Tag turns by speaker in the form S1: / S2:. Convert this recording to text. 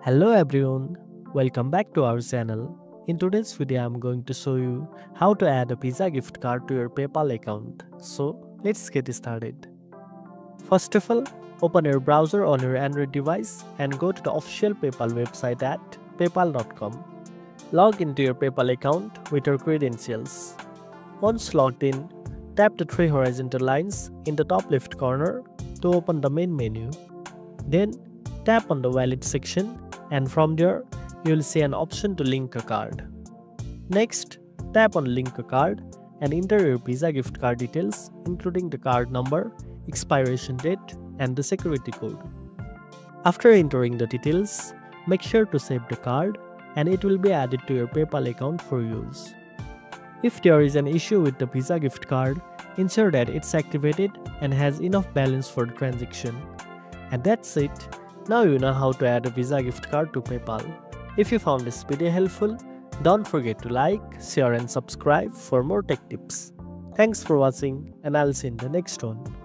S1: Hello everyone, welcome back to our channel. In today's video, I'm going to show you how to add a pizza gift card to your PayPal account. So let's get started. First of all, open your browser on your Android device and go to the official PayPal website at paypal.com. Log into your PayPal account with your credentials. Once logged in, tap the three horizontal lines in the top left corner to open the main menu. Then tap on the wallet section, and from there you will see an option to link a card. Next, tap on link a card and enter your Visa gift card details including the card number, expiration date and the security code. After entering the details, make sure to save the card and it will be added to your PayPal account for use. If there is an issue with the Visa gift card, ensure that it's activated and has enough balance for the transaction. And that's it. Now you know how to add a Visa gift card to PayPal. If you found this video helpful, don't forget to like, share and subscribe for more tech tips. Thanks for watching and I'll see you in the next one.